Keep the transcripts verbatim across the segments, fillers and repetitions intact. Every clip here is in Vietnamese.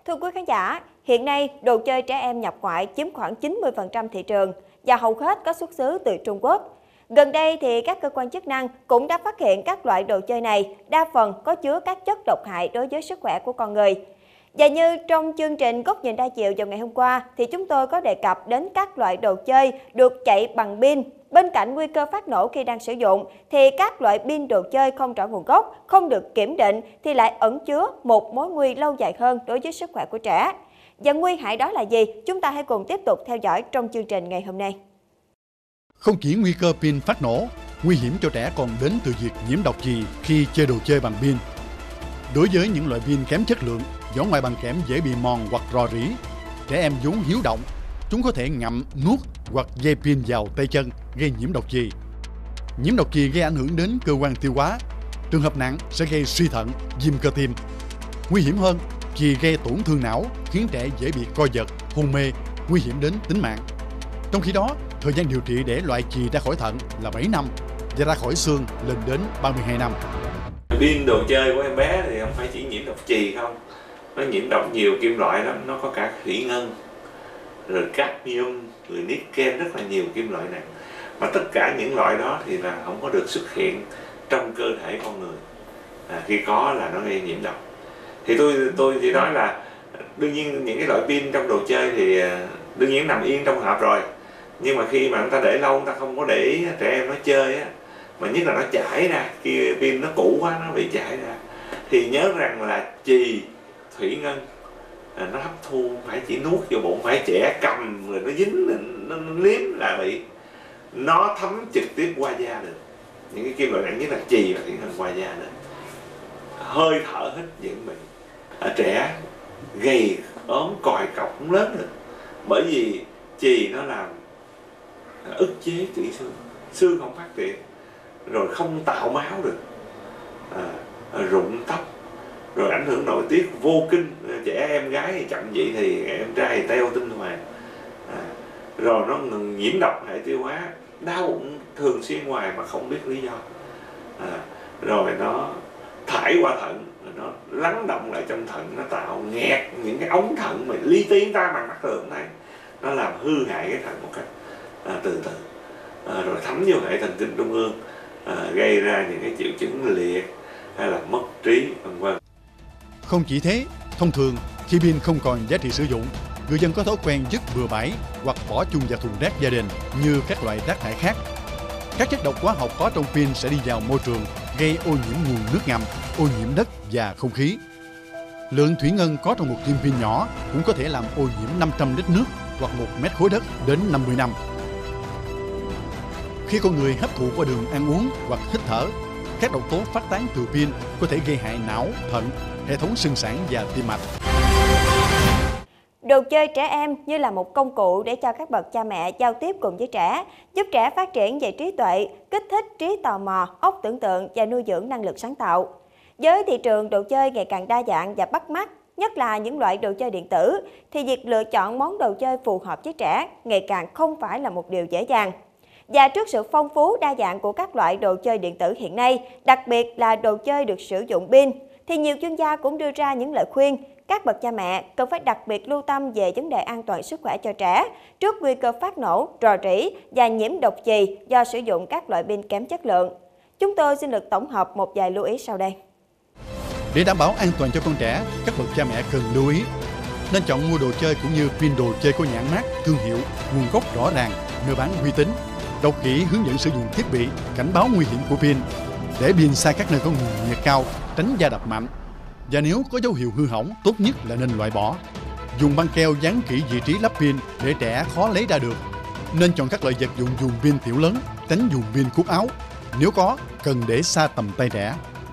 Thưa quý khán giả, hiện nay đồ chơi trẻ em nhập ngoại chiếm khoảng chín mươi phần trăm thị trường và hầu hết có xuất xứ từ Trung Quốc. Gần đây thì các cơ quan chức năng cũng đã phát hiện các loại đồ chơi này đa phần có chứa các chất độc hại đối với sức khỏe của con người. Và như trong chương trình Góc nhìn đa chiều vào ngày hôm qua thì chúng tôi có đề cập đến các loại đồ chơi được chạy bằng pin. Bên cạnh nguy cơ phát nổ khi đang sử dụng thì các loại pin đồ chơi không rõ nguồn gốc, không được kiểm định thì lại ẩn chứa một mối nguy lâu dài hơn đối với sức khỏe của trẻ. Và nguy hại đó là gì? Chúng ta hãy cùng tiếp tục theo dõi trong chương trình ngày hôm nay. Không chỉ nguy cơ pin phát nổ, nguy hiểm cho trẻ còn đến từ việc nhiễm độc chì khi chơi đồ chơi bằng pin. Đối với những loại pin kém chất lượng, vỏ ngoài bằng kẽm dễ bị mòn hoặc rò rỉ, trẻ em vốn hiếu động, chúng có thể ngậm, nuốt hoặc dây pin vào tay chân gây nhiễm độc chì. Nhiễm độc chì gây ảnh hưởng đến cơ quan tiêu hóa, trường hợp nặng sẽ gây suy thận, viêm cơ tim. Nguy hiểm hơn, chì gây tổn thương não, khiến trẻ dễ bị co giật, hôn mê, nguy hiểm đến tính mạng. Trong khi đó, thời gian điều trị để loại chì ra khỏi thận là bảy năm và ra khỏi xương lên đến ba mươi hai năm. Pin đồ chơi của em bé thì không phải chỉ nhiễm độc chì không, nó nhiễm độc nhiều kim loại lắm, nó có cả thủy ngân, rồi cadmium, rồi nickel, rất là nhiều kim loại nặng. Mà tất cả những loại đó thì là không có được xuất hiện trong cơ thể con người. À, khi có là nó gây nhiễm độc. Thì tôi tôi chỉ nói là đương nhiên những cái loại pin trong đồ chơi thì đương nhiên nằm yên trong hộp rồi. Nhưng mà khi mà người ta để lâu, người ta không có để ý trẻ em nó chơi á, mà nhất là nó chảy ra, khi pin nó cũ quá nó bị chảy ra, thì nhớ rằng là chì, thủy ngân à, nó hấp thu phải chỉ nuốt vô bụng, phải trẻ cầm rồi nó dính, nó, nó liếm là bị, nó thấm trực tiếp qua da được. Những cái kim loại nặng nhất là chì và thủy ngân qua da được, hơi thở hít những bệnh. Ở trẻ gầy ốm còi cọc không lớn được, bởi vì chì nó làm ức chế tủy xương, xương không phát triển, rồi không tạo máu được, à, rụng tóc, rồi ảnh hưởng nội tiết vô kinh. Trẻ em gái thì chậm vậy thì em trai thì teo tinh hoàn, à, rồi nó ngừng nhiễm độc hệ tiêu hóa, đau bụng thường xuyên hoài mà không biết lý do, à, rồi nó thải qua thận, rồi nó lắng động lại trong thận, nó tạo nghẹt những cái ống thận mà li ti ta bằng mắt thường này, nó làm hư hại cái thận một cách à, từ từ, à, rồi thấm vô hệ thần kinh trung ương, à, gây ra những cái triệu chứng liệt hay là mất trí vân vân. Không chỉ thế, thông thường khi pin không còn giá trị sử dụng, người dân có thói quen vứt bừa bãi hoặc bỏ chung vào thùng rác gia đình như các loại rác thải khác. Các chất độc hóa học có trong pin sẽ đi vào môi trường, gây ô nhiễm nguồn nước ngầm, ô nhiễm đất và không khí. Lượng thủy ngân có trong một viên pin nhỏ cũng có thể làm ô nhiễm năm trăm lít nước hoặc một mét khối đất đến năm mươi năm. Khi con người hấp thụ qua đường ăn uống hoặc hít thở, các độc tố phát tán từ pin có thể gây hại não, thận, hệ thống xương sản và tim mạch. Đồ chơi trẻ em như là một công cụ để cho các bậc cha mẹ giao tiếp cùng với trẻ, giúp trẻ phát triển về trí tuệ, kích thích trí tò mò, óc tưởng tượng và nuôi dưỡng năng lực sáng tạo. Với thị trường đồ chơi ngày càng đa dạng và bắt mắt, nhất là những loại đồ chơi điện tử, thì việc lựa chọn món đồ chơi phù hợp với trẻ ngày càng không phải là một điều dễ dàng. Và trước sự phong phú đa dạng của các loại đồ chơi điện tử hiện nay, đặc biệt là đồ chơi được sử dụng pin, thì nhiều chuyên gia cũng đưa ra những lời khuyên các bậc cha mẹ cần phải đặc biệt lưu tâm về vấn đề an toàn sức khỏe cho trẻ trước nguy cơ phát nổ, rò rỉ và nhiễm độc chì do sử dụng các loại pin kém chất lượng. Chúng tôi xin được tổng hợp một vài lưu ý sau đây. Để đảm bảo an toàn cho con trẻ, các bậc cha mẹ cần lưu ý nên chọn mua đồ chơi cũng như pin đồ chơi có nhãn mác, thương hiệu, nguồn gốc rõ ràng, nơi bán uy tín. Đọc kỹ hướng dẫn sử dụng thiết bị, cảnh báo nguy hiểm của pin, để pin xa các nơi có nguồn nhiệt cao, tránh va đập mạnh. Và nếu có dấu hiệu hư hỏng, tốt nhất là nên loại bỏ. Dùng băng keo dán kỹ vị trí lắp pin để trẻ khó lấy ra được. Nên chọn các loại vật dụng dùng pin tiểu lớn, tránh dùng pin cúc áo. Nếu có, cần để xa tầm tay trẻ.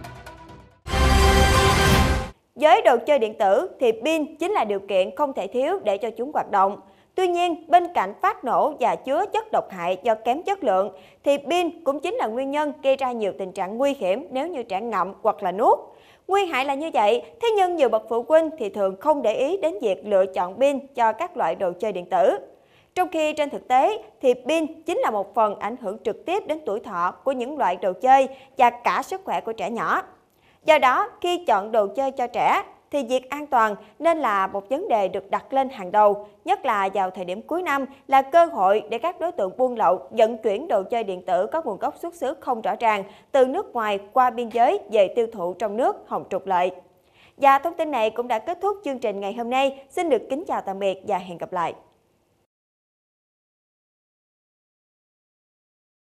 Với đồ chơi điện tử thì pin chính là điều kiện không thể thiếu để cho chúng hoạt động. Tuy nhiên, bên cạnh phát nổ và chứa chất độc hại do kém chất lượng, thì pin cũng chính là nguyên nhân gây ra nhiều tình trạng nguy hiểm nếu như trẻ ngậm hoặc là nuốt. Nguy hại là như vậy, thế nhưng nhiều bậc phụ huynh thì thường không để ý đến việc lựa chọn pin cho các loại đồ chơi điện tử. Trong khi trên thực tế thì pin chính là một phần ảnh hưởng trực tiếp đến tuổi thọ của những loại đồ chơi và cả sức khỏe của trẻ nhỏ. Do đó, khi chọn đồ chơi cho trẻ thì việc an toàn nên là một vấn đề được đặt lên hàng đầu, nhất là vào thời điểm cuối năm là cơ hội để các đối tượng buôn lậu vận chuyển đồ chơi điện tử có nguồn gốc xuất xứ không rõ ràng từ nước ngoài qua biên giới về tiêu thụ trong nước hòng trục lợi. Và thông tin này cũng đã kết thúc chương trình ngày hôm nay. Xin được kính chào tạm biệt và hẹn gặp lại.